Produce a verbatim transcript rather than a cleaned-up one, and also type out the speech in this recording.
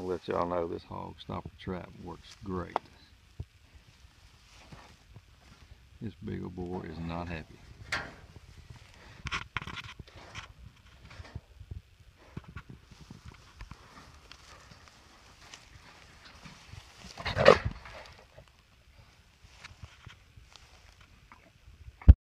I'll let y'all know this hog stopper trap works great. This big old boar is not happy.